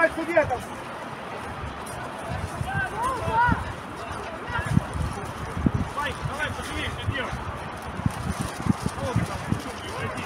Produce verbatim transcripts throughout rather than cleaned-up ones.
Дальше ветом. Давай, давай, поживее, что делать. Долго там, не уходи.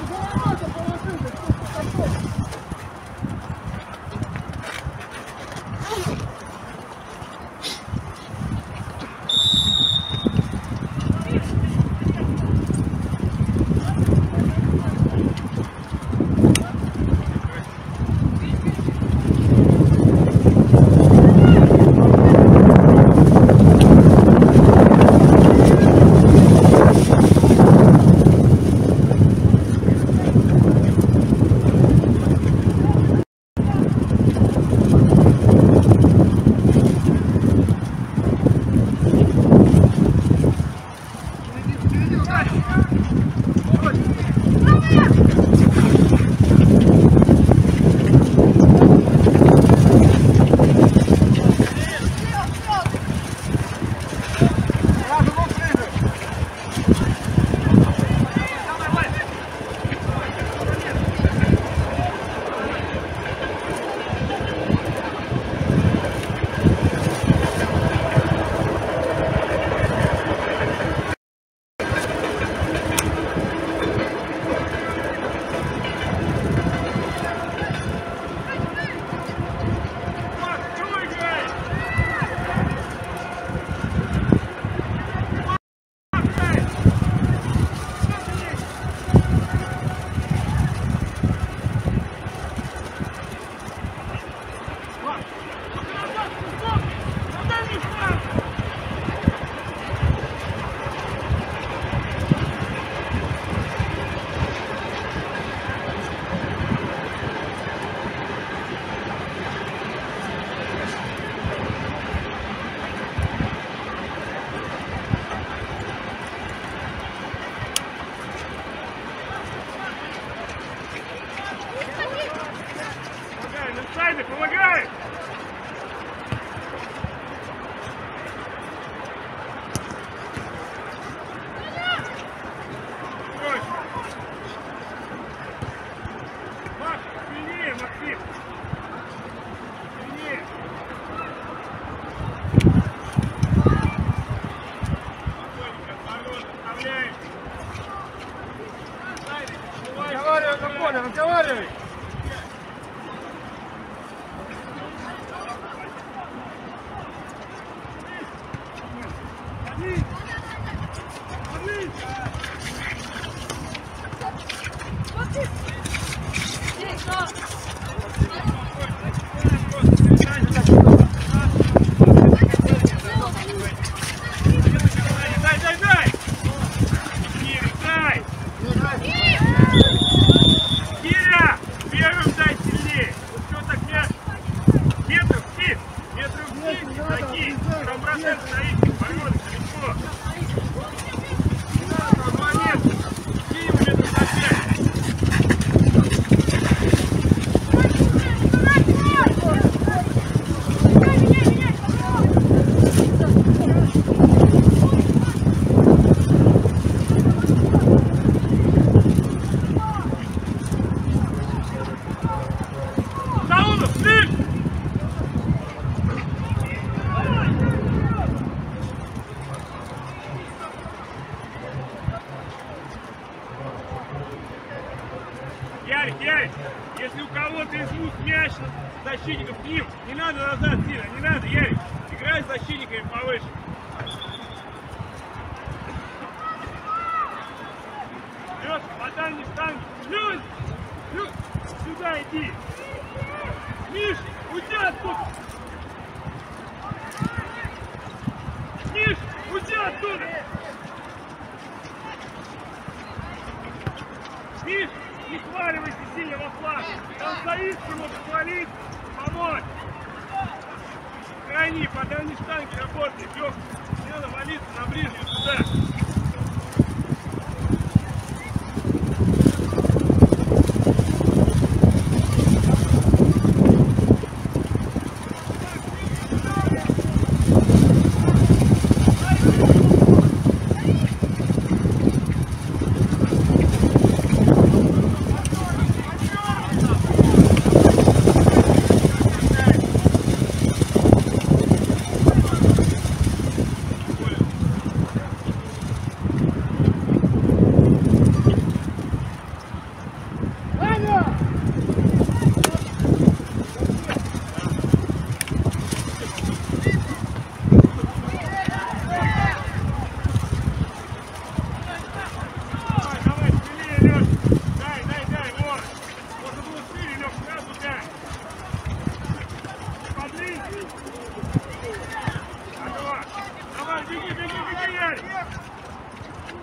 Помогай! Маш, сильнее, Максим! Сильнее! Спокойненько, осторожно, оставляем! Разговаривай на поле, разговаривай! Ярик, Ярик, если у кого-то из двух мяч защитников к ним, не надо назад сильно, не надо, Ярик, играй с защитниками повыше. Лёш, по дальней штанге, Лёш, Лёш, сюда иди. Миш, уйди оттуда. Миш, уйди оттуда. Миш, не сваливайся сильно во флаг. Там стоит, может свалить, помочь. Крайний, по дальней штанге работает. Лёх, не надо молиться на ближнюю сюда.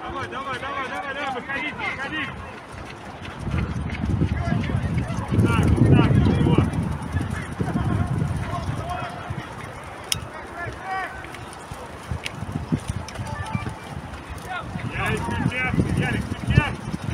Давай, давай, давай, давай, давай, выходите, выходите. Так, так, ничего. Ярик, сейчас, Ярик, сейчас.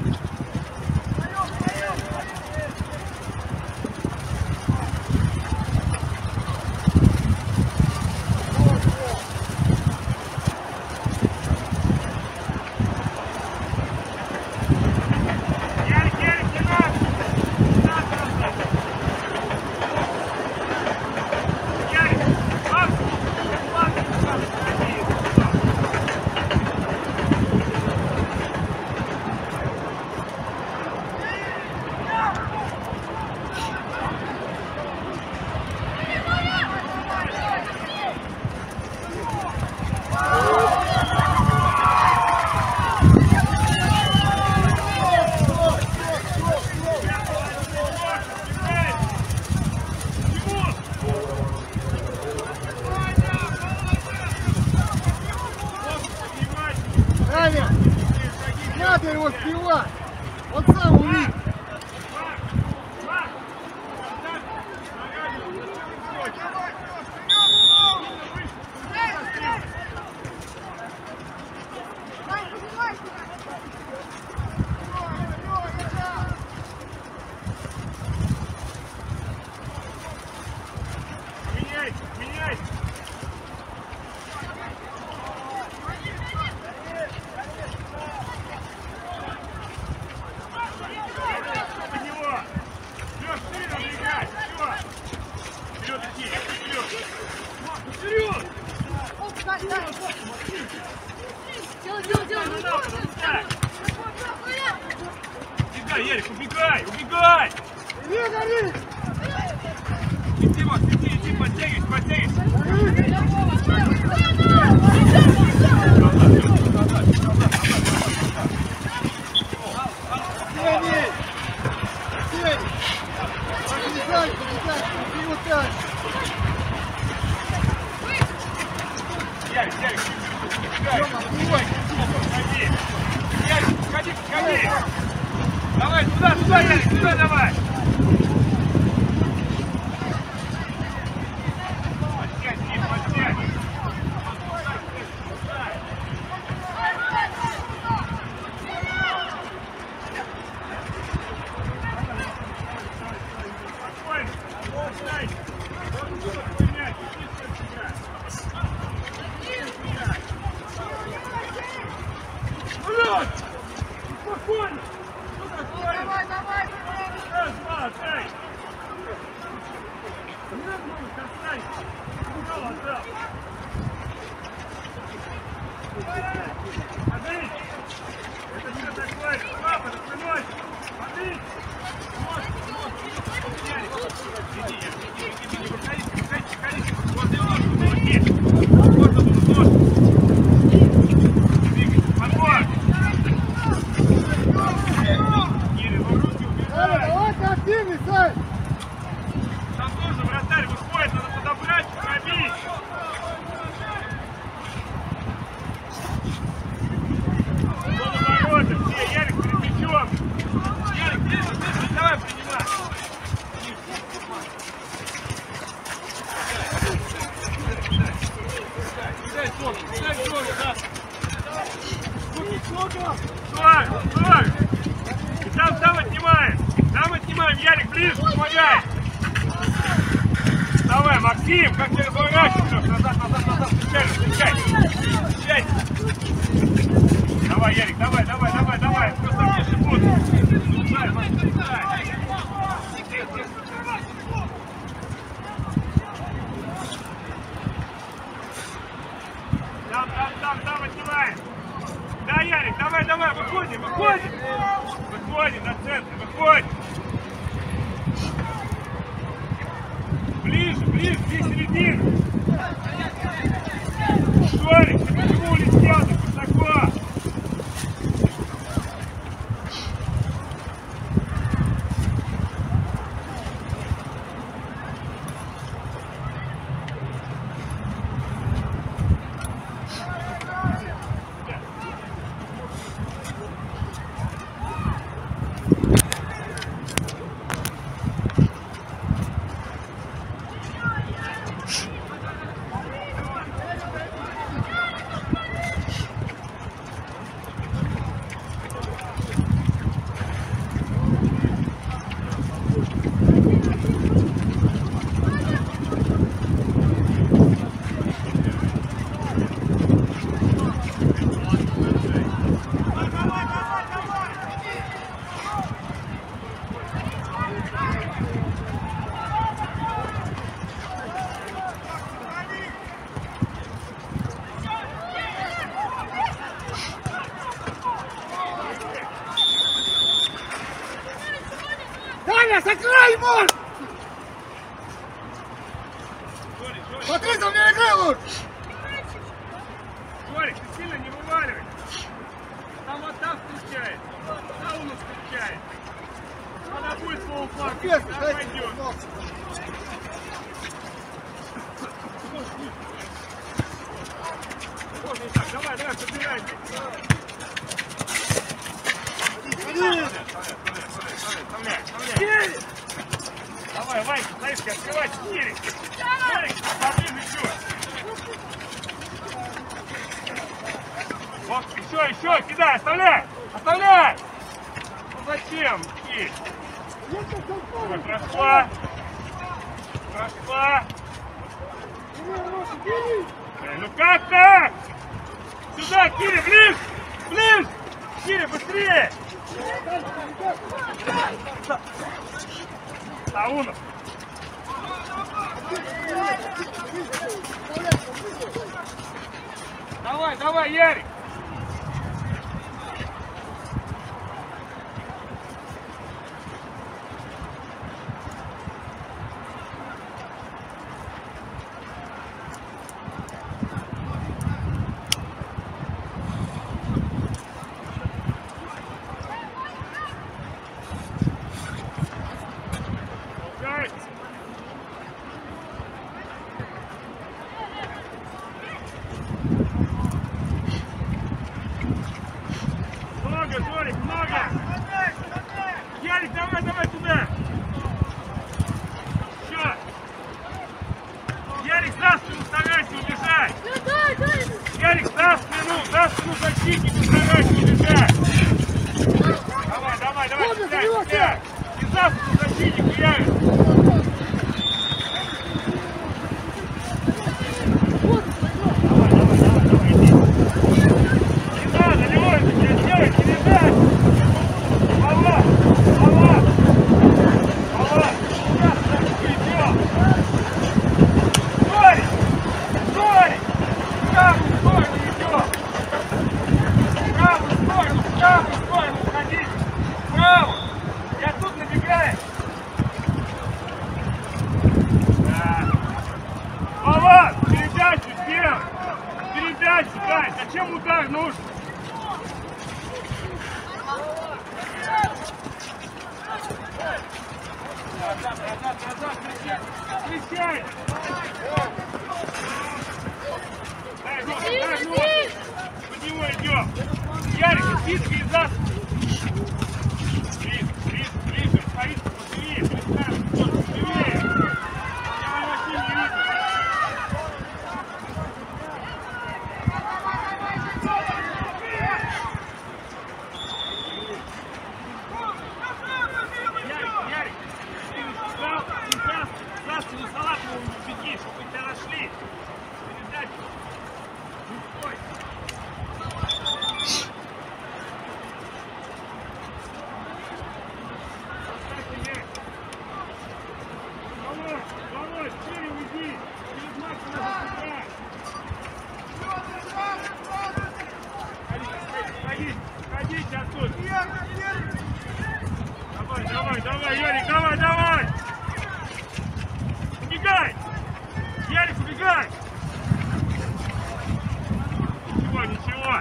Надо его сбивать! Он сам увидит! Меняйте, меняйте! Убегай, Ярик, убегай, убегай! Иди, Макс, иди, иди, подтягивайся, подтягивайся! Ярик, Ярик, убегай! Ходи! Ярик, ходи, ходи! Давай, туда, туда, Ярик, туда давай! Подтягивай, подтягивай! Спокойно! Давай, давай! Раз, два, дай! Не надо много касать! Угол отдал! Смотри! Это что такое? Папа, распрямляйся! Смотри! Иди, иди, иди, не выходите, выходите, выходите! Возле ножки, молоки! Можно будет ножку! Двигайся, подбор! Активный, Сань! Там тоже вратарь выходит, надо подобрать, пробить! Ворота, все, Ярик перед мячом! Ярик, ближе, ближе, давай принимай! Дай сок, дай сок, да! Стой, стой! И там, там отнимаем! Там отнимаем, Ярик, ближе, помогай! Давай, Максим, как тебе разворачиваешься? Назад, назад, назад, встречай, встречай! Встречай! Давай, Ярик, давай, давай, давай, давай! Просто мне секунду! Встречай, Максим, встречай! Там, там, там, там отнимаем! Да, Ярик, давай, давай, выходим, выходим! Выходим на центр, выходим! Ближе, ближе, здесь середина! Шорик, ты почему улетел так высоко? Коля, сыграй ему! Смотри, за меня играй лучше! Жорик, ты сильно не вываливай. Там вот там встречает. Там у нас встречает. Она будет свой флаг. Она пойдет. Можно и так. Давай, давай, собирайся. Давай, Ванька, Саишка, открывай четыре. Жорик, поближе еще. Вот, еще, еще, кидай, оставляй! Оставляй! Ну зачем? И. Ой, прошла. Прошла. Эй, ну как так? Сюда, Кири, ближе! Ближе! Кири, быстрее! Саунов! Давай, давай, Ярик! Зачем удар нужен? Назад, назад, назад, встречай! Дай ногу, дай ногу! Под него идем! Ярик, списка и зад! Ближе, ближе, ближе, стоит, поживее, перестанем, поживее! Я вообще не вижу! Давай, давай, давай, Ярик, давай, давай! Убегай! Ярик, убегай! Ничего, ничего!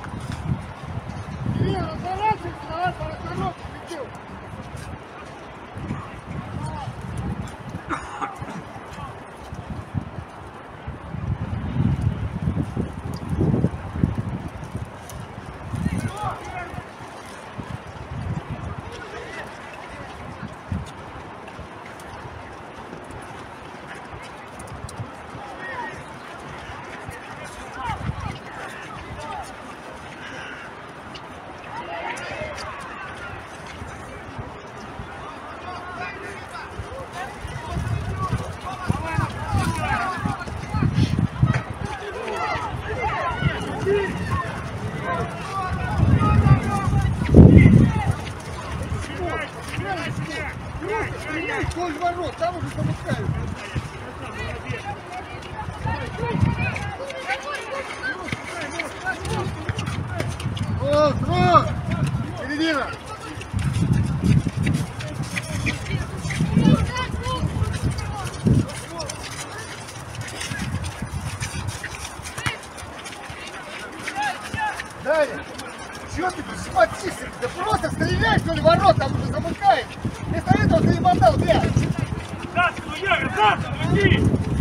Вдоль ворот, там уже замыкают. О, кросс! Середина! Чего ты схватишься? Да просто стреляй, что ли, ворот там уже замыкаешь. Вместо этого ты не мотал мяч. Да, ну я, да, иди!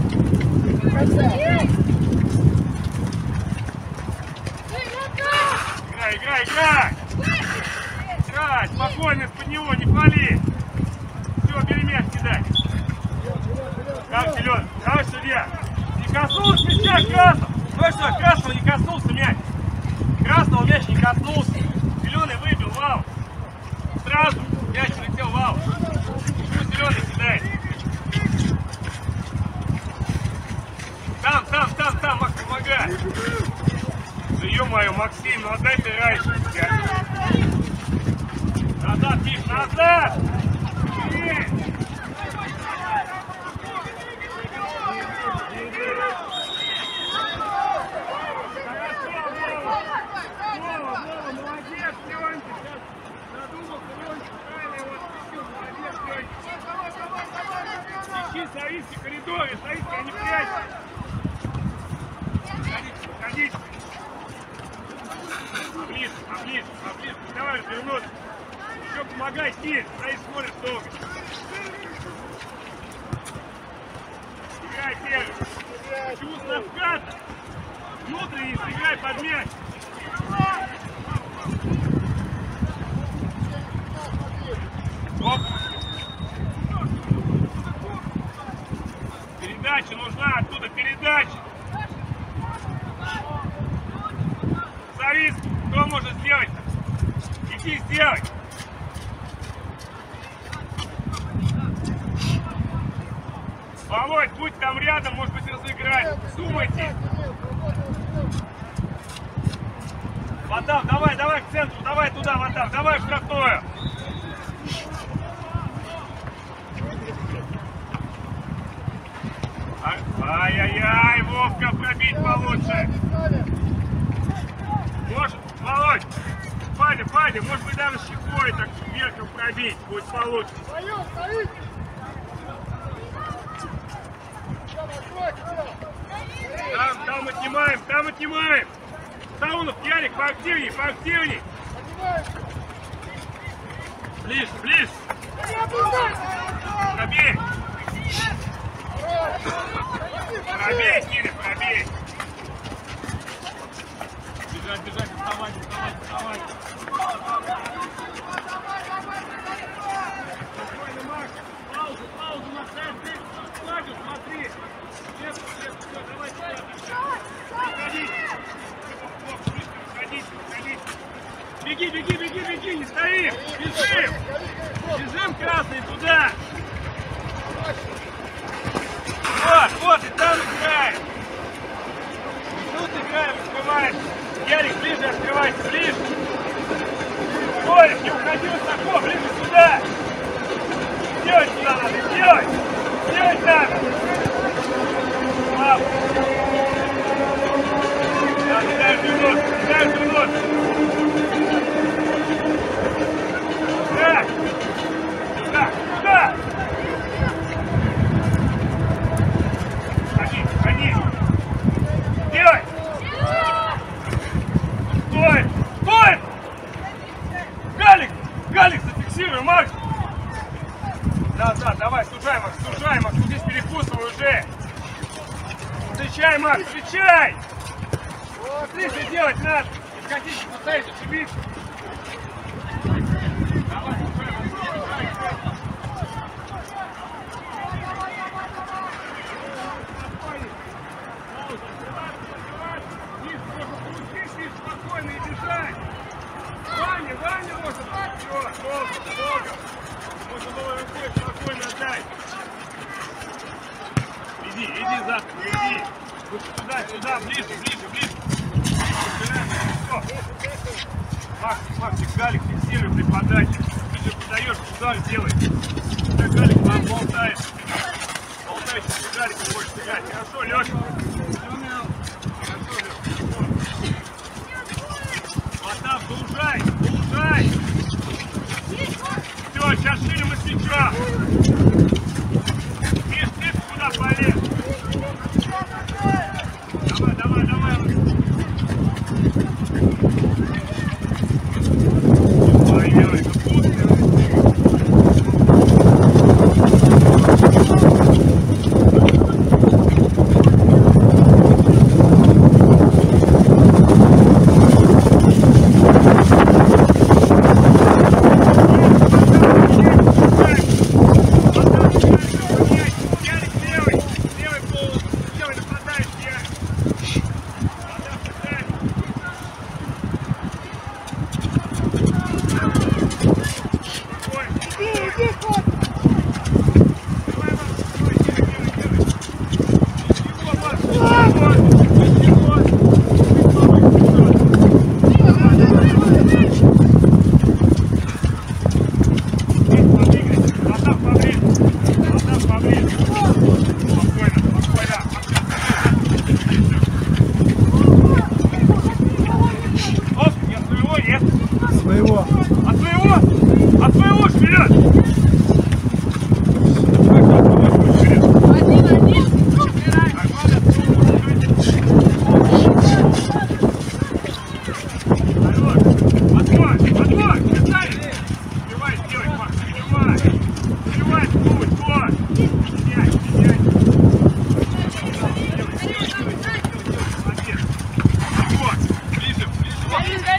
Играй, играй, играй! Играй, спокойно из-под него, не пали! Все, бери мяч, кидай! Как, Зеленый? Давай, судья! Не коснулся мяча, Красного! Ну что, Красного не коснулся мяч! Красного мяч не коснулся! Зеленый выбил, вау! Сразу мяч летел, вау! Пусть Зеленый кидает! Там, там, там, там, Макс, помогай! Да ё-моё, Максим, ну отдай ты раньше! Назад, Тиш, назад! Есть! Стоите в коридоре, стоите, а не прячьте! Выходите, выходите! Поближе, поближе, поближе, давай развернуться! Еще помогай, Стиль, стоит, смотрит долго! Играй первый! Чувство вката! Внутренний, сыграй под мяч! Оп! Передача нужна, оттуда передача. Завис, кто может сделать? Иди сделай. Володь, будь там рядом, может быть, разыграть. Думайте. Ватав, давай, давай к центру, давай туда, Ватав, давай в штрафную. Ай-яй-яй, Вовка, пробить получше. Может, Володь, Фадя, Фадя, может быть, даже щекой так вверху пробить, будет получше. Там, там отнимаем, там отнимаем. Саунов, Ярик, поактивней, поактивней. Ближе, ближе. Пробей. Пробей, Кирилл, пробей! Бежать, бежать, вставать, вставать, вставать! Спокойно, Макс! Паузу, паузу на центре! Флагу, смотри! Нет, нет, все, давай сюда! Выходите! Выходите, выходите! Беги, беги, беги, беги, не стоим! Бежим! Бежим, красный, туда! Вот, вот, и там играем. Тут играем, открываем. Ярик, ближе открывайся, ближе. Толик, не уходи высоко, ближе сюда. Делать сюда надо, делать. Делать надо. Пап. Надо, дай минут, дай минут. Так. Сюда, сюда. Ходи, ходи! Делай! Стой! Стой! Галик! Галик, зафиксируй, Макс! Да, да, давай, сужай, Макс, сужай, Макс, здесь перекусывай уже! Встречай, Макс, встречай! Смотри, что делать надо! Не хотите поставить, ошибиться! Давай, сужай, Макс, сужай, сужай! Спокойно и бежать! Ваня, Ваня может! Все, долго, долго! Можно было рукой спокойно отдать! Иди, иди завтра, иди! Сюда, сюда, ближе, ближе, ближе! Макс, Максик, Галик, фиксируй при подаче! Ты же подаешь, удар делай! Когда Галик вам болтает! Болтай, что Галик хочет играть! Хорошо, Леша! Потап, заужай, заужай! Все, сейчас ширим из мяча! Миш, ты куда полез? Давай, давай, давай!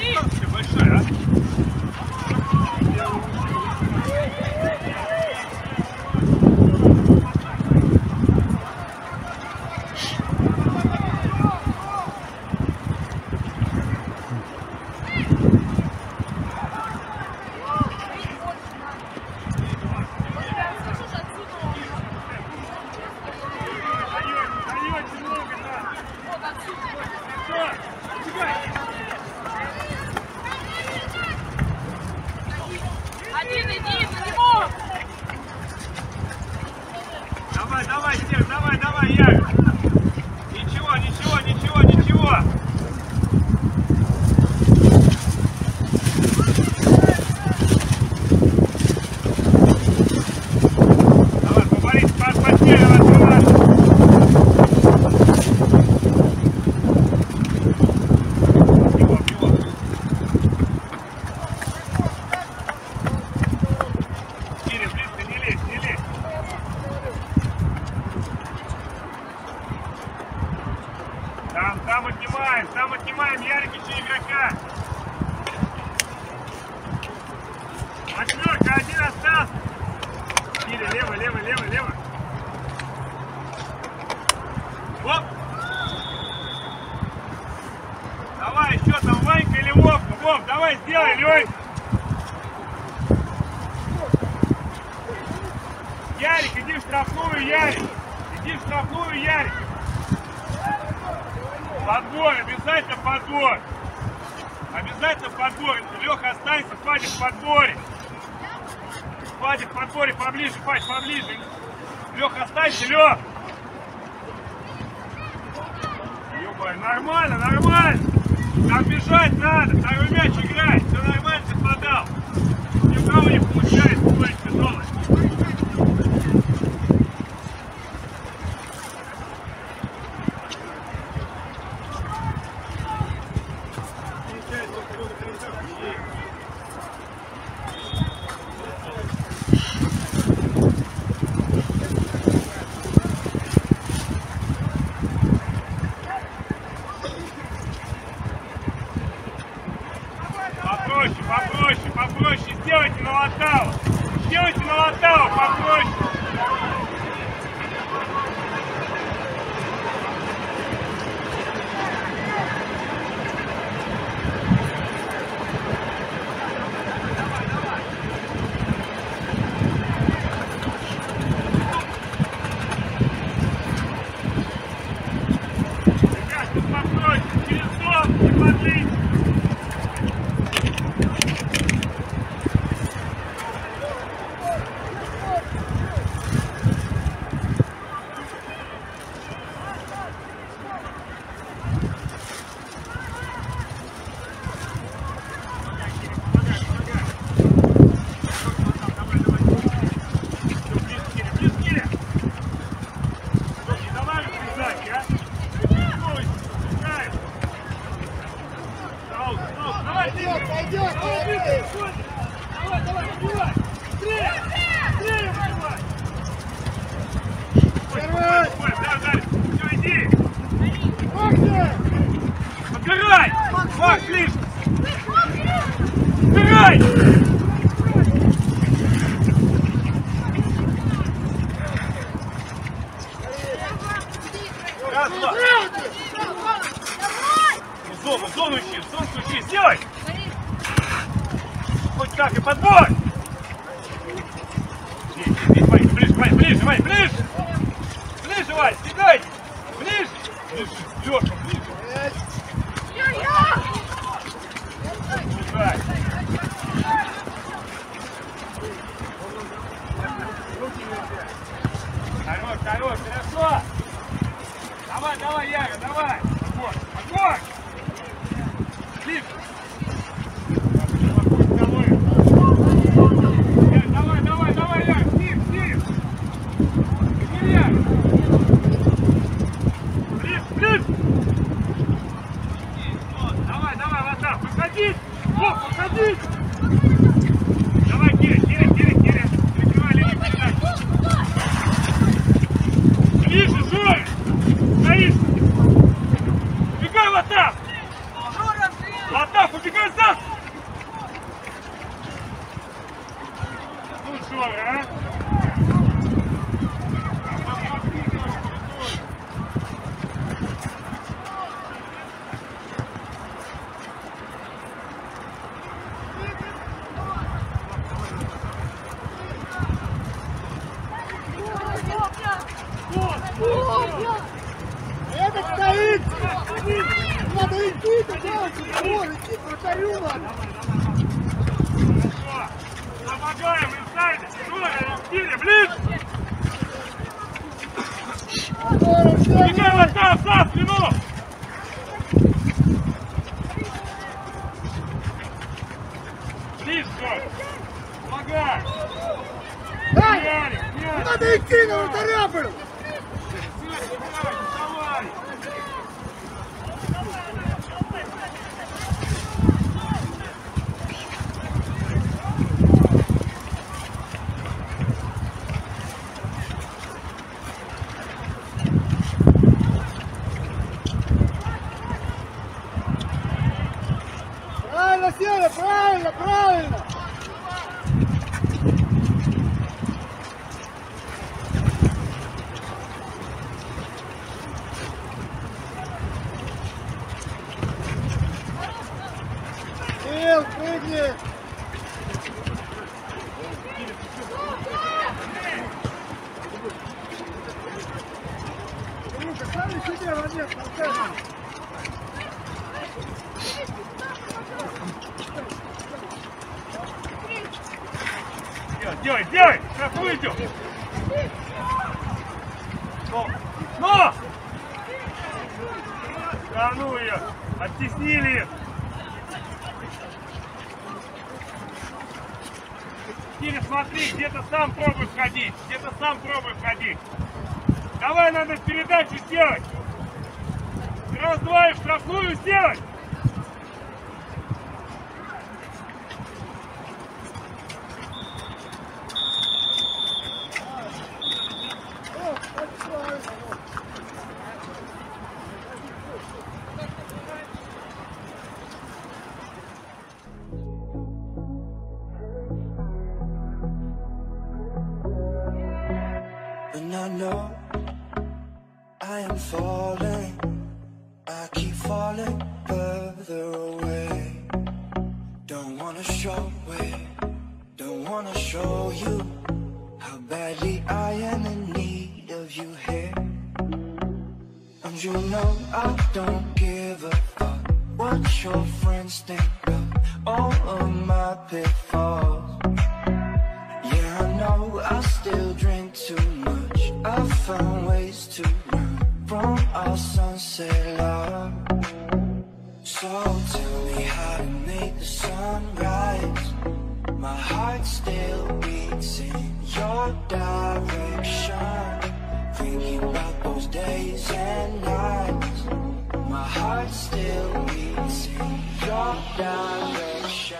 Ты большой, а? Один, иди, за него! Давай, давай, Серж, давай, давай, Ярик. Ничего, ничего, ничего, ничего. Давай, поборись, потерял, открывай. Его, его. Кирилл, близко не лезь, не лезь. Там, там отнимаем, там отнимаем, Ярик еще игрока. Восьмерка, один остался. Кирилл, лево, лево, лево, лево. Оп. Давай, еще там, Ванька или Вовка? Вов, давай сделай, Лёнь. Ярик, иди в штрафную, Ярик. Иди в штрафную, Ярик. Подбор, обязательно подбор. Обязательно подбор. Леха, останься, Фадик в подборе. Фадик в подборе, поближе, Фадик, поближе. Леха, останься, Лех. Ёбай, нормально, нормально. Там бежать надо, второй мяч играть. Все нормально, ты подал. Ни у кого не получается, будет тяжелый. Попроще, попроще, попроще. Сделайте на латау. Сделайте на латау, попроще. Ребят, тут попроще. Через дом не подлить. Пойдет, пойдет, пойдет. Давай, давай, убивай! Стрель! Стрель, убивай! Первый! Ой, да, да, все, иди! Максим! Подбирай! Макс, ближе! Подбирай! Раз, два! В зону, в зону ищи, в зону ищи, сделай! Хоть как и подбор! Ближе, ближе, Вань, ближе, Вань, ближе! Ближе, Вань, стегай! Ближе! Ближе, Лёша, ближе! Бежать! Хорош, хорош, хорошо! Давай, давай, Яга, давай! Подбор, подбор! Ближе! Давай, давай, давай, Яга, Стив, Стив! Иди, Яга! Ближе, ближе! Давай, давай, Латав, выходить! О, выходить! Давай, Киря, Киря, Киря, Киря! Прикрывай линию передачи! Ближе, Жора! Стоишь! Убегай, Латав! Латав, убегай сзади! Вон, иди, вратарю надо. Хорошо. Помогаем инсайд. Трое, Кири, ближе. Михаил, став, став, спину. Ближе, помогай. Дай! Ярик, Ярик. Надо идти, на вратаря был! Давай. Правильно, Сеня, правильно, правильно! Сел, прыгни! Ну-ка, сами себе молодец, молодец! Делай, делай! Сейчас выйдем! Но! Но! Да ну ее! Оттеснили! Кири, смотри, где-то сам пробуй входить! Где-то сам пробуй входить! Давай, надо передачу сделать! Раз-два и штрафную сделать! And I know I am falling, I keep falling further away. Don't wanna show it, don't wanna show you how badly I am in need of you here. And you know I don't give a fuck what your friends think of all of my pitfalls. Yeah, I know I still drink too much, I found ways to run from our sunset love. So tell me how to make the sun rise. My heart still beats in your direction, thinking about those days and nights. My heart still beats in your direction.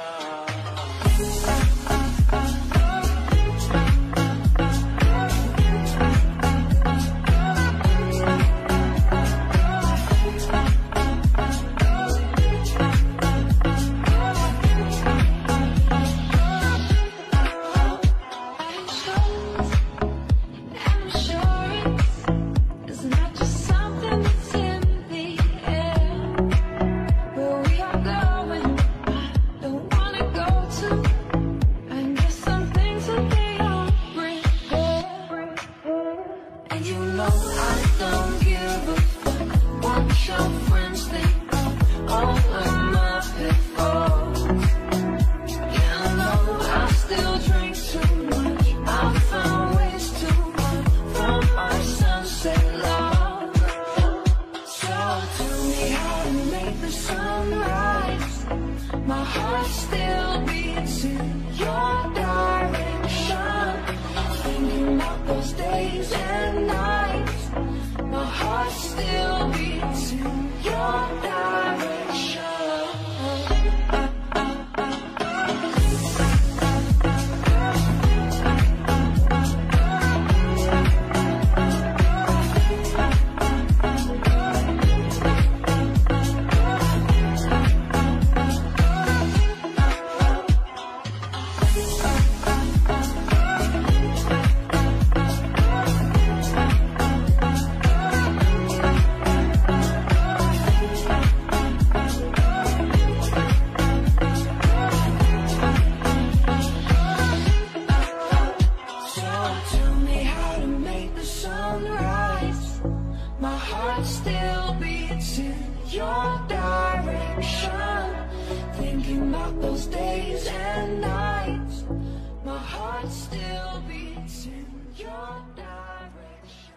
days and nights, my heart still beats in your direction.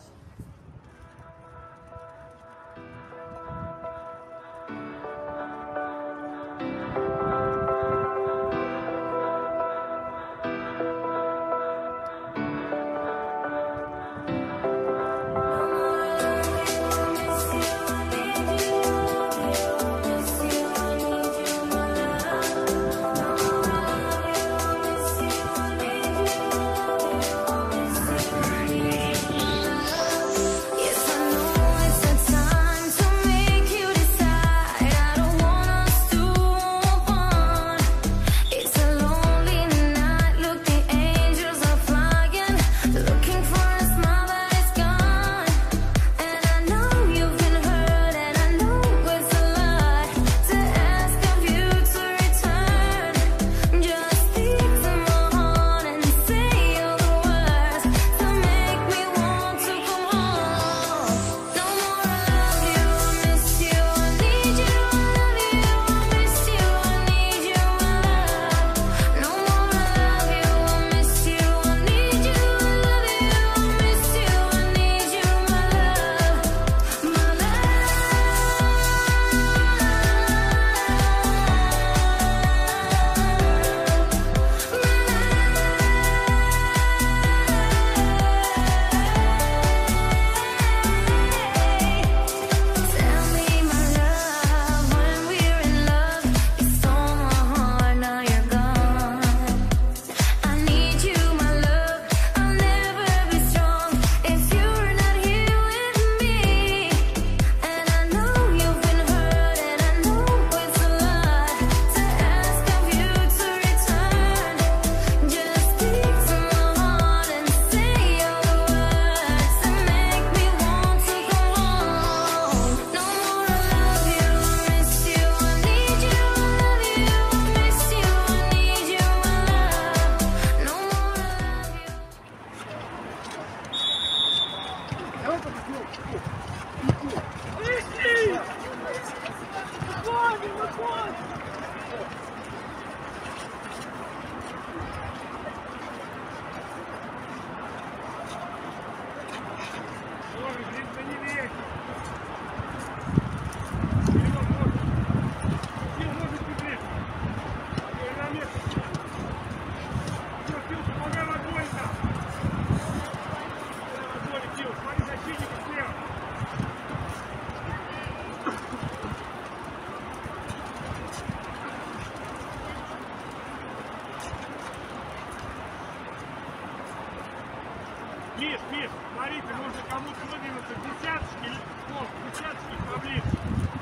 Миш, Миш, смотрите, можно кому-то выдвинуться десяточки, ну, десяточки поближе.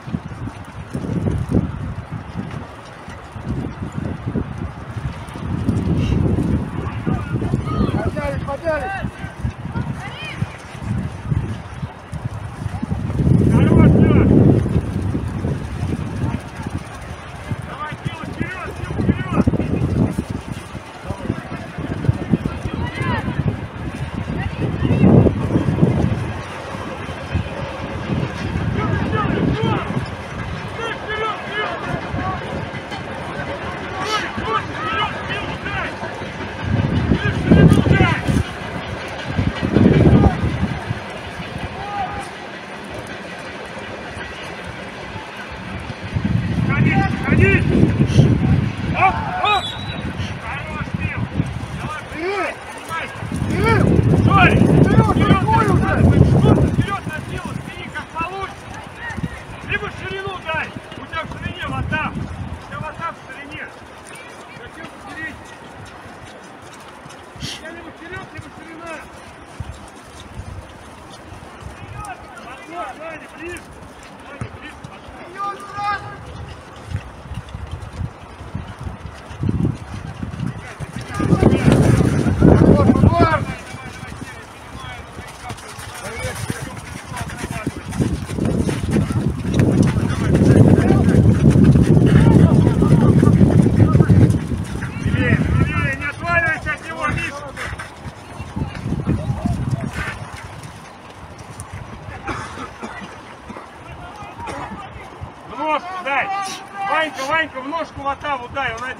Поднялись, поднялись. Хорош, Лёш. Давай, Килл, вперед, Килл, вперед.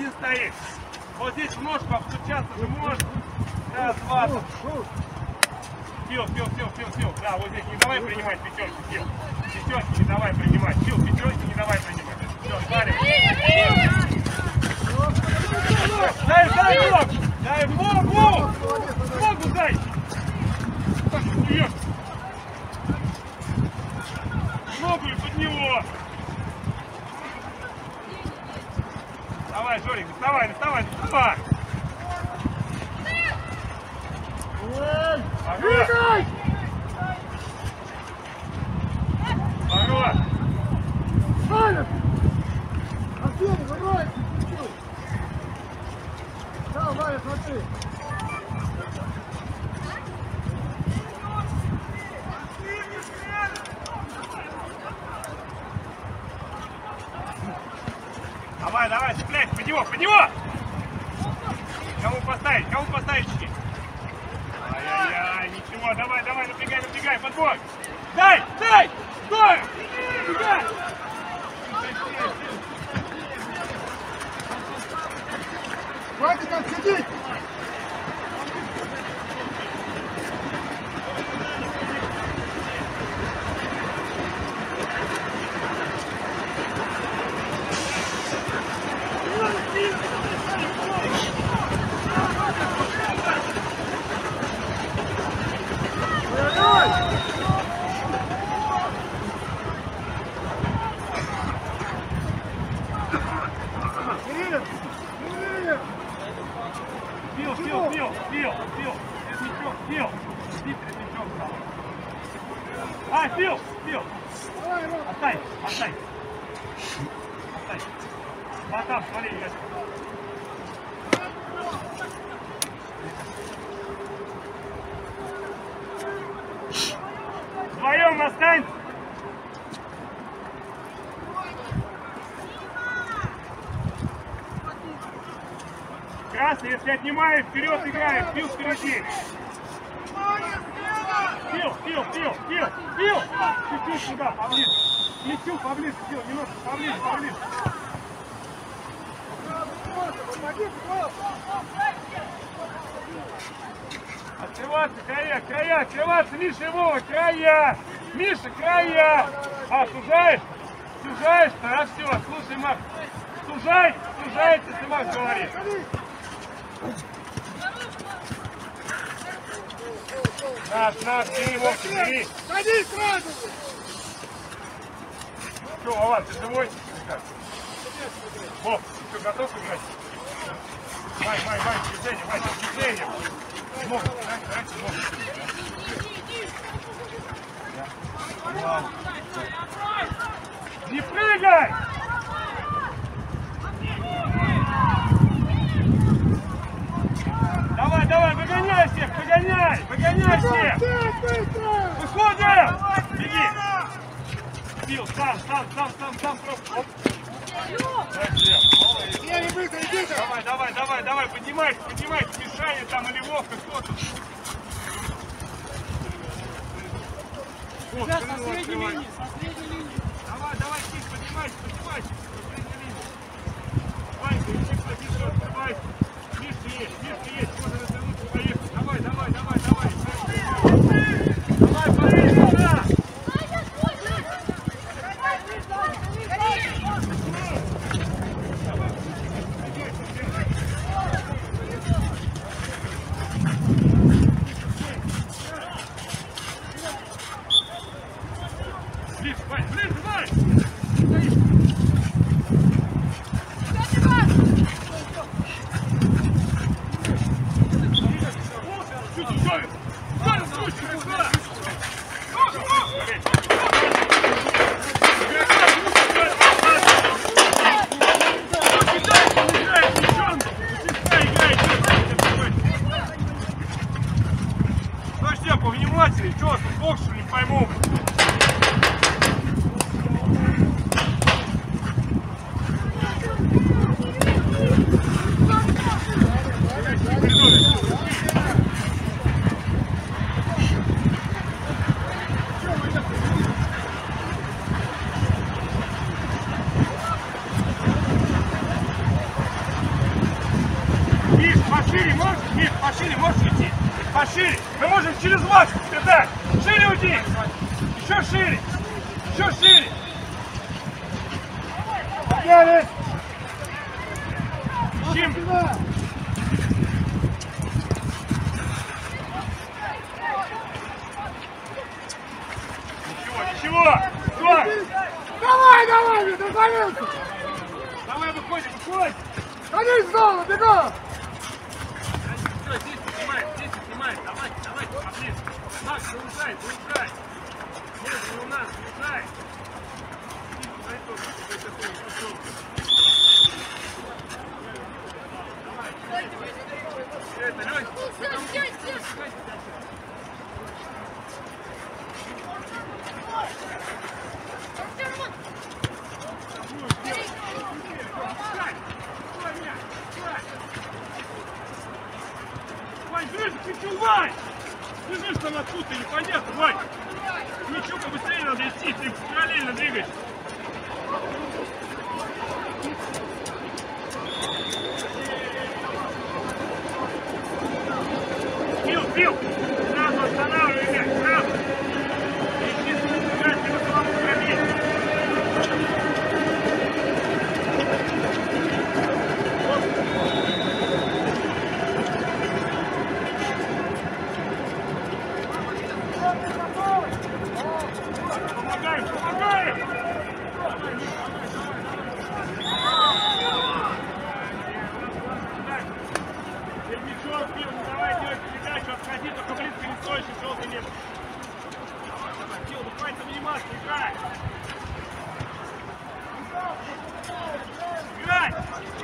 один стоит. Вот здесь в ножку обстучаться ты можешь. Раз, два. Фил, Фил, Фил, Фил, Фил. Да, вот здесь не давай принимать пятерки, Фил. Пятерки не давай принимать. Фил, пятерки не давай принимать. Все, смотри. Дай, дай ногу! Дай ногу! Ногу дай! Так, суешь. Ногу и под него. Давай, Жорик, доставай, доставай, доставай. Ворот! Ворот! Ваня! Артем, давай! Да, Ваня, смотри! Давай, давай, цепляйся, под него, под него! Кому поставить, кому поставить? Ай-яй-яй, ничего, давай, давай, напрягай, напрягай, подбор! Дай, дай! Стой! Напрягай! Хватит там сидеть! Фил, Фил, Фил, Фил, Фил, Фил, Фил, Фил, а, Фил, Фил, оставь, оставь, оставь, вот там, смотри, Яшка. Вдвоем останься. Красный, если отнимаешь, вперед играем, Фил впереди. Фил, Фил, Фил, Фил, Фил, чуть-чуть сюда, поближе. Плечу поближе, Фил, немножко поближе, поближе. Открываться, края, края, открываться, Миша и Вова, края. Миша, края. А, сужаешь? Сужаешь? Хорошо, слушай, Макс. Сужай, сужается, если Макс говорит. Наш, наш, бери, Вовка, бери. Садись сразу! Что, Вова, ты живой? Вов, ты что, готов играть? Май, Май, Май, движение, Май, движение. Ногу, раньше, раньше ногу. Не прыгай! Давай, давай, выгоняй всех, выгоняй, выгоняй всех! Выходим! Беги! Фил, сам, сам, сам, сам, сам, просто. Оп. Давай, давай, давай, давай, поднимайся, поднимайся, Мишаня там или Вовка, кто-то. Вот, Ребят, со средней линии, со средней линии. Давай, давай, Кик, поднимайся, поднимайся. Ванька, иди, поднимайся, поднимайся. Мишка есть, Мишка есть, можно развернуться, поехать. Давай, давай, давай, давай. Давай, поехали, сюда. Ближе, Вань, ближе, Вань! Чуть ускорил! Ускорил, скручивай, сюда! Подожди, повнимательнее, что, тут бокс, что не пойму. Шире можешь? Нет, пошире можешь уйти. Пошире. Мы можем через вас стрелять. Шире уйди. Еще шире. Еще шире. Победы! Ищем. Ничего, ничего. Стой. Давай, давай, не дозвонился! Давай, выходим, выходим. Садись в зону, бегом! Все, здесь снимаем, здесь снимаем. Давайте, давайте, поближе. Макс, не уезжай, не уезжай. Нет, не у нас, не уезжай. Это, Лёнь. Вань, ближе, ты чё, Вань? Бежишь там откуда-то, непонятно, Вань. Ничего, побыстрее надо идти, ты параллельно двигаешься. Бил, бил! Сразу останавливай мяч, сразу! Ищи, мяч, его самому пробить! Помогаем, помогаем! Мячом, Бил, не давай делать передачу, отходи, только блин перестоишь и желтый нет. Бил, буквально заниматься, играй! Играй!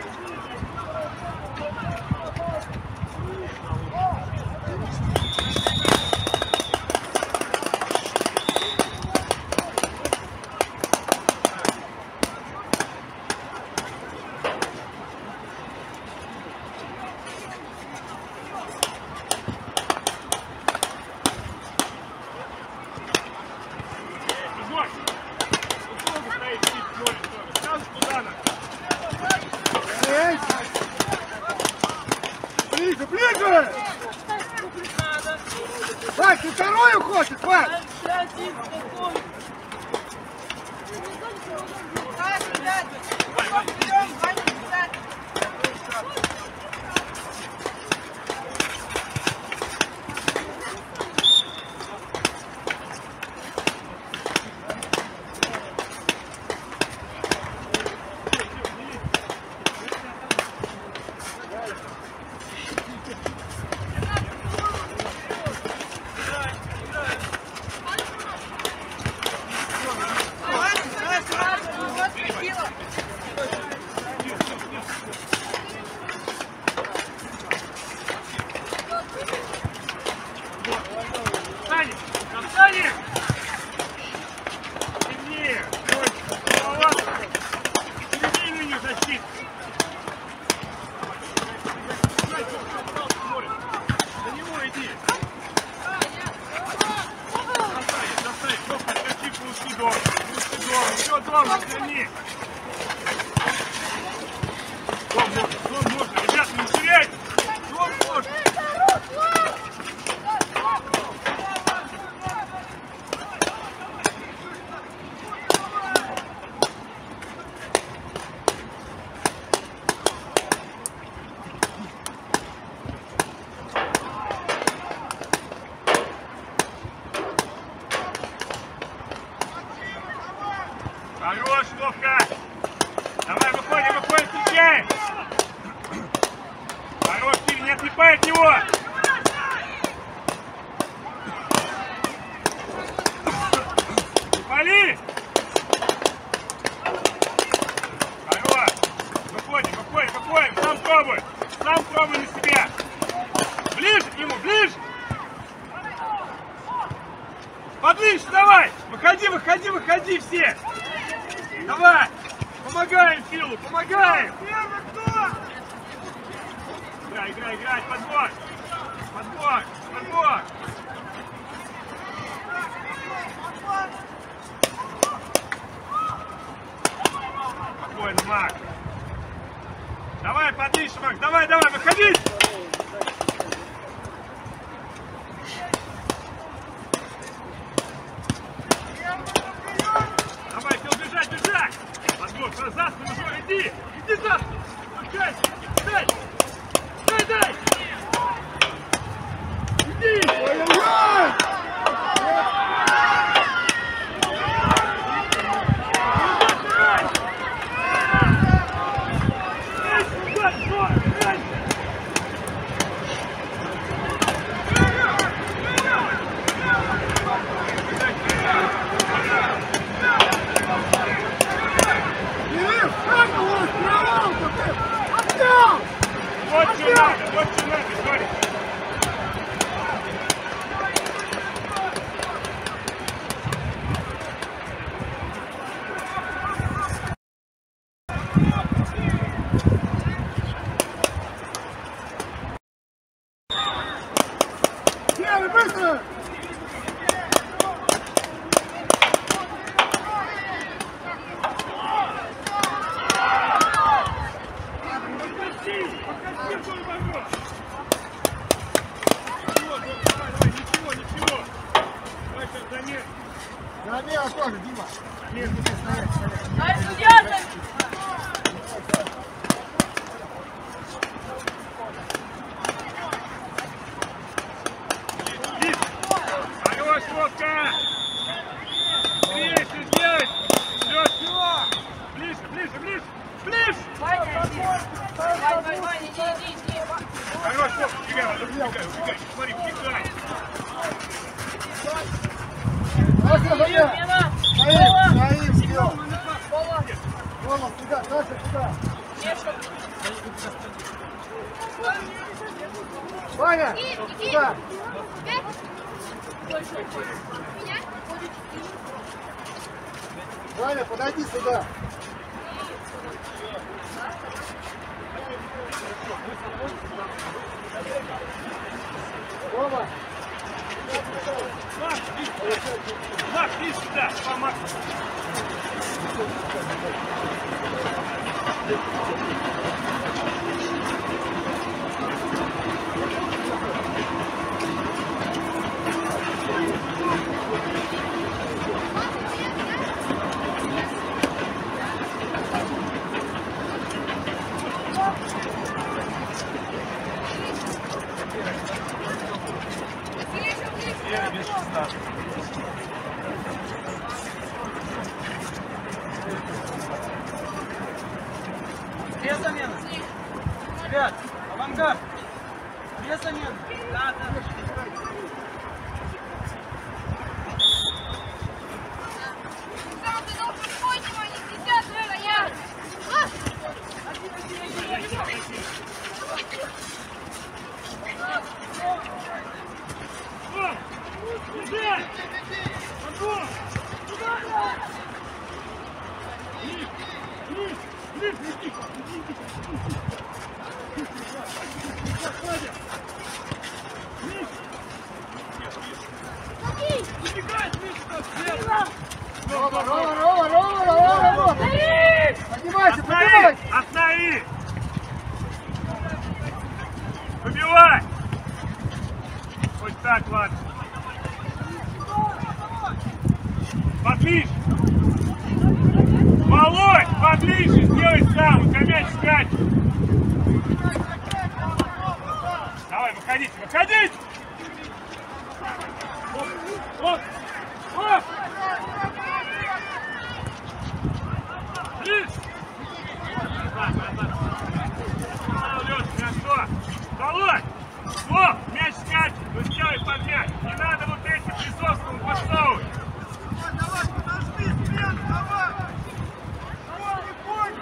Ближе, ближе! Вань, ты вторую хочешь, Вань? Хорош, Вовка! Давай, выходим, выходим, встречаем! Хорош, Кирилл, не отлипай от него! Не пали! Хорош! Выходим, выходим, выходим! Сам пробуй! Сам пробуй на себя! Ближе к нему, ближе! Поближе давай! Выходи, выходи, выходи все! Давай! Помогаем Филу, помогаем! Первый кто? Играй, играй, играй, подбор! Подбор, подбор! Спокойно, Мак! Давай, подвищи, Макс, давай, давай, выходи! Давай, Фил, бежать, бежать! Подбор, за спину, Жор, иди! Иди за спину! Дай, дай! Дай, дай! Иди! Ой-ой-ой! Вот что надо, вот что надо, Жорик! Белый, быстро! Замера тоже, Дима. Замер, где стоять, стоять. Хорош, Вовка! Ближе сделай! Лёш, ближе, ближе, ближе! Ближе! Хорош, Вовка, убегай, убегай, убегай! Смотри, убегай! Саша, Замер! Стоим, стоим, сделал. Рома, сюда, Саша, сюда. Ваня, сюда. Ваня, подойди сюда. Рома. Макс, Макс, иди сюда! По Максу! Две замены. Ребят, авангард. Две замены. Да, да. Рома, Рома, Рома, Рома, Рома, Рома. Поднимайся, поднимайся. Останови! Выбивай! Хоть так, ладно. Поближе! Володь, поближе! Сделай сам! У тебя мяч скачет! Давай, выходите, выходите! Оп! Оп! Ближе! Лёш, хорошо! Володь! Оп! Мяч скачет! Ну сделай под мяч! Не надо вот этим Лисовскому подсовывать! Давай, подожди, Свет, давай! Давай, не бойся!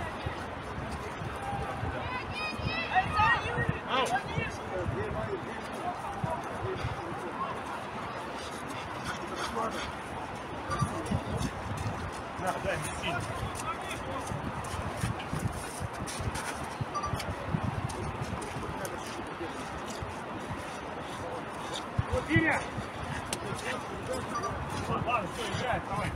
На, дай мне сильно. Вот, Иря! Ладно, все, играет, давай.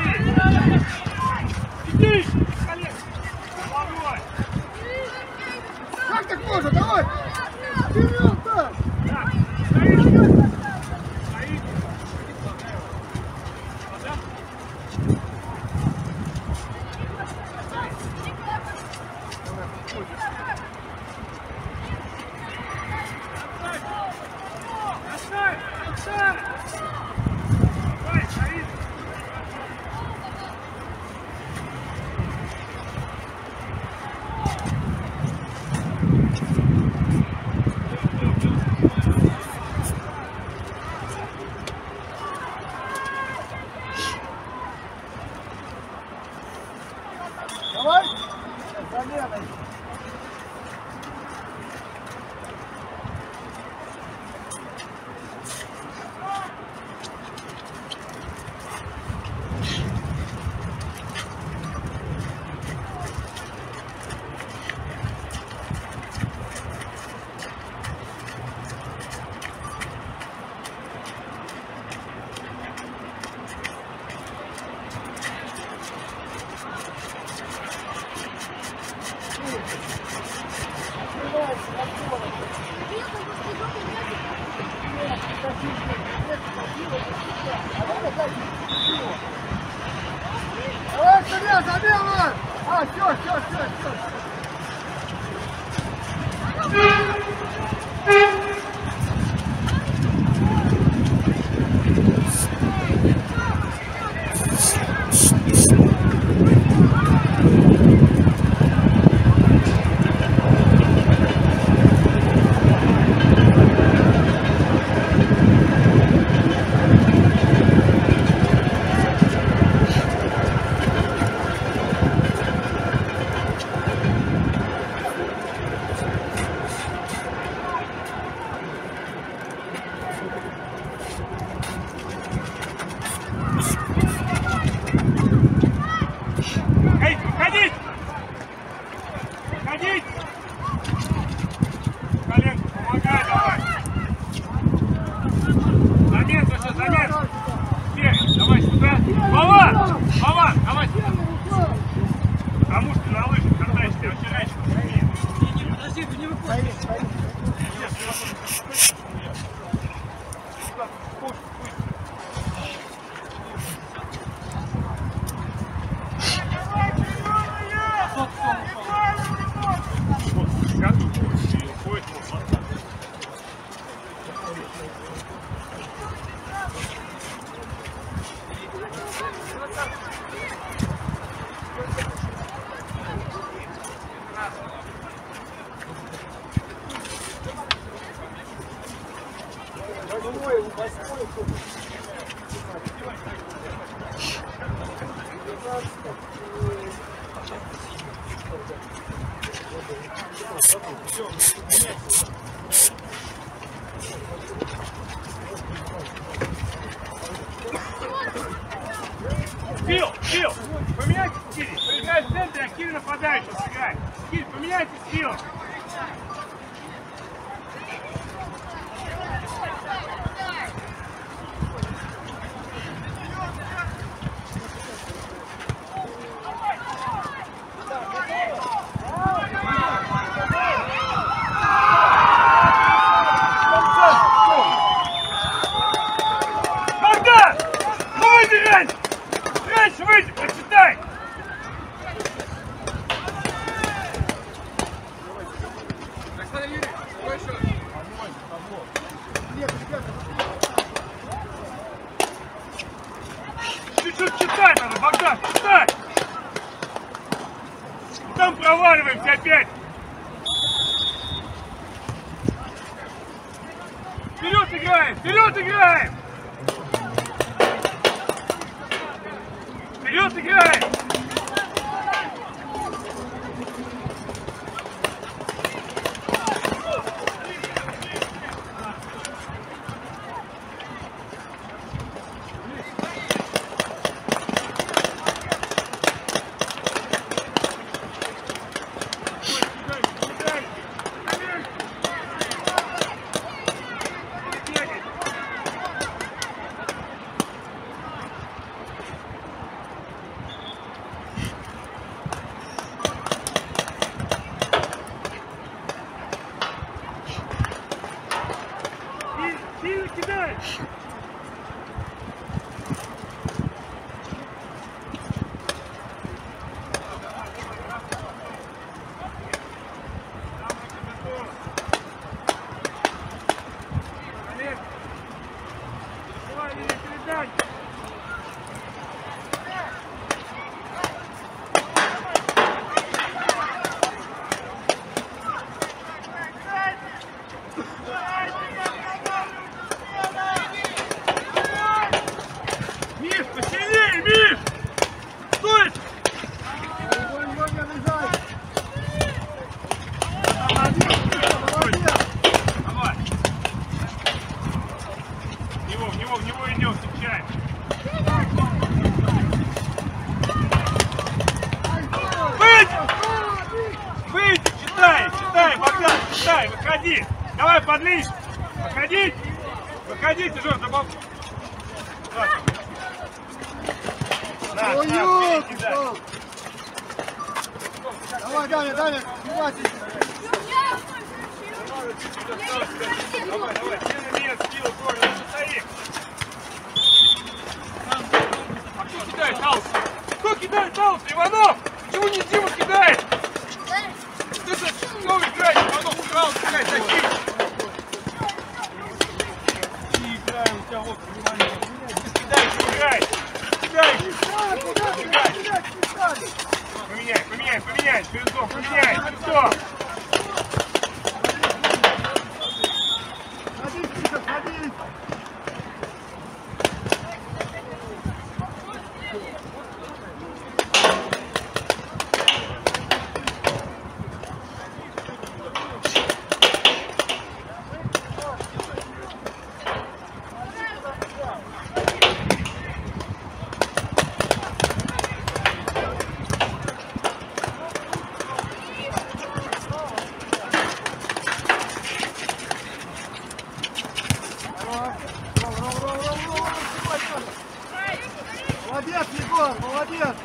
Иди! Колен! Головой! Как так можно? Давай! Вперед там! Так, стоит! Стоит! Оставь! Оставь! Давай, стоит! Давай! Замена! Давай, Сергей, замена! А, все, все, все, все. Эй, ходить! Ходить! Коленку, помогай давай! Замес, Саша, замес! Теперь, давай сюда! Вова! Вова, давай сюда! Потому что на лыжах катаешься, я очень раньше не умею. Не, не, подожди, ты не выходи. Кирилл, Кирилл, поменяйте стиль. Поиграй в центре, а Кирилл нападающий сыграй. Кирилл, поменяйте стиль. Богдан! Ну выйди раньше! Раньше выйди, прочитай! Чуть-чуть читай надо, Богдан, читай! Там проваливаемся опять! Вперед играем! Вперед играем! Вперед играем! подлить! Выходить! Выходите, Жор, забав... Ой, ёлки, пал. Давай, Даня, Даня, снимайте. Давай, давай, все на место, Килл, Жор, ну стоит! А кто кидает аут? Кто кидает аут? Иванов! Почему не Дима кидает? Ты же снова играешь, Иванов, аут кидает, такие! Не играем, у тебя вот, внимание. Кидай, играй! Кидай! Поменяй, поменяй, поменяй, Передом, поменяй, Передом! Садись, Миша, садись. Молодец, Егор, молодец!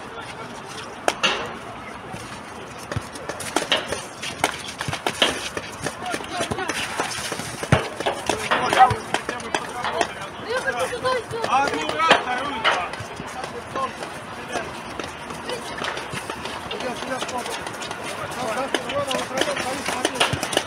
Одну раз, вторую два. Идем, идем, стоп. Давай, давай, давай, втроем, стоит, смотри.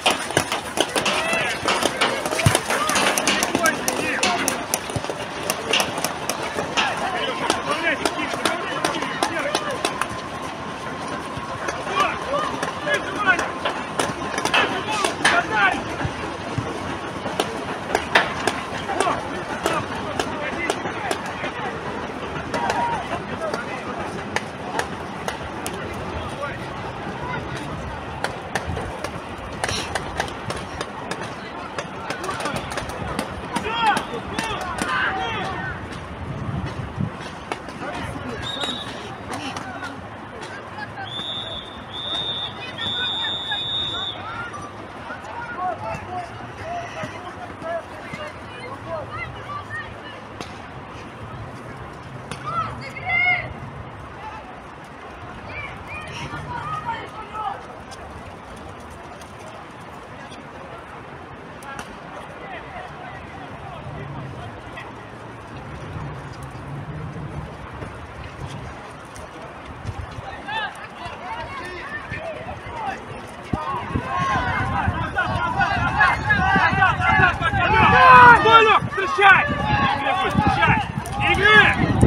Встречай! Встречай! Игры!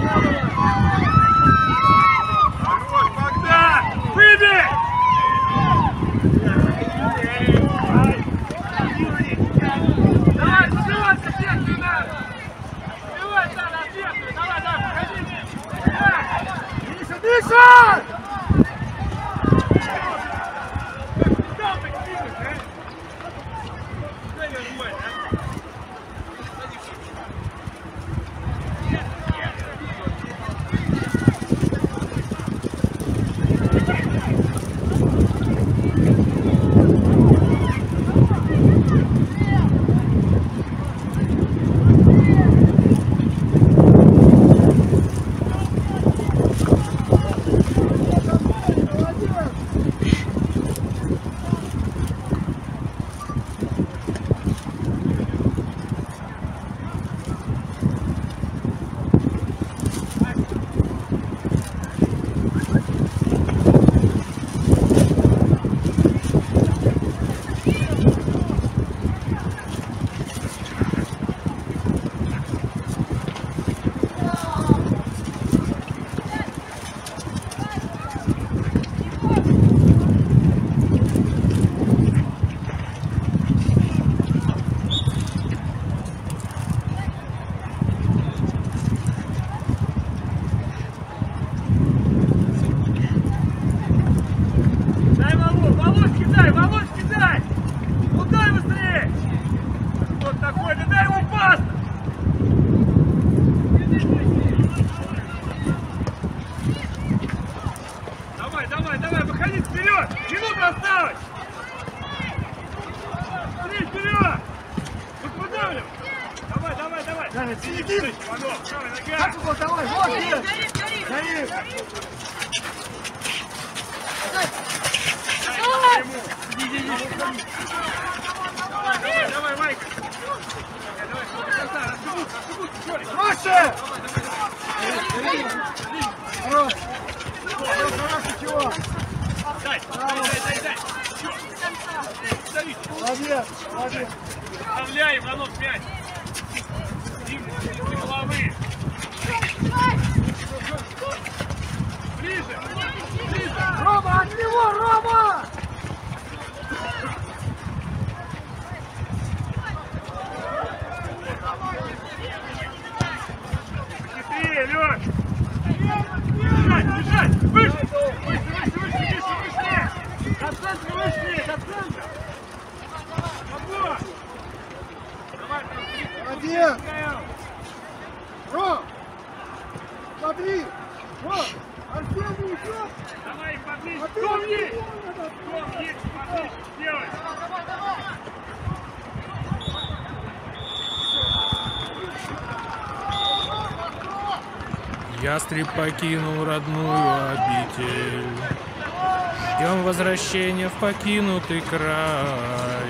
Хорош, Богдан! Выбей! Давай, сбивай, сосед, не надо! Сбивай, да, на ответку! Давай, давай, проходи! Миша, Миша! Там так видно, да? Дай нажимай, да? Вперед! Минута осталась! Смотри, вперед! Жаня, середин! Иванов, правая нога! Как его, давай, вот, Горит, нет! горит, горит! Горит! Дай ему! Иди, иди, иди! Давай, давай, Майка! Давай, давай, красава, разбегут, разбегут, Жорик! Проще! Хорош! Хорош, чего? Дай, дай, дай, дай! Всё! Дави! Молодец, молодец! Вставляй, Иванов, мяч! Дим, из головы! Ближе! Ближе! Рома, от него, Рома! Быстрее, Лёш! Бежать, бежать! Выше! Выше, выше, выше, выше, выше! От центра выше, от центра! Обор! Давай, Молодец! Ром! Смотри! Ром! Арсений идет! давай, поближе! А ты Дом от есть! него надо! Дом есть, поближе! Делай! Ястреб покинул родную обитель. Ждем возвращения в покинутый край.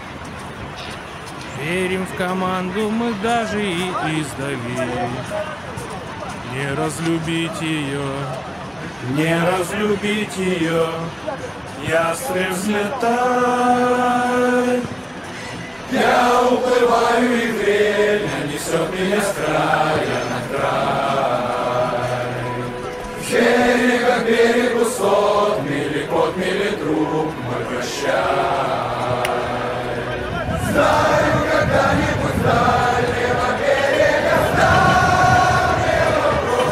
Верим в команду мы даже и издали. Не разлюбить ее, не разлюбить ее. Ястреб, взлетай. Я уплываю, и время несет меня с края на край. С берега к берегу сот мили, кот мили, друг мой, прощай. Знаю, когда-нибудь с дальнего берега, с дальнего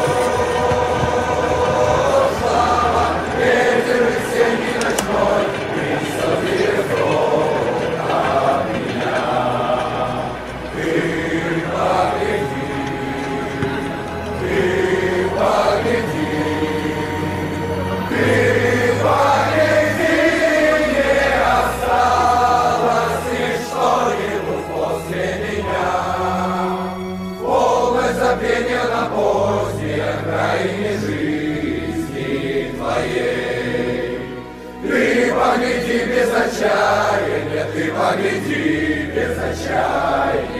прошлого, ветер весенний ночной принесет легко от меня. Ты погляди, ты погляди, ты погляди, не осталось лишь что-нибудь после меня. Полное забвение на поздней окраине жизни твоей. Ты погляди без отчаяния, ты погляди без отчаяния.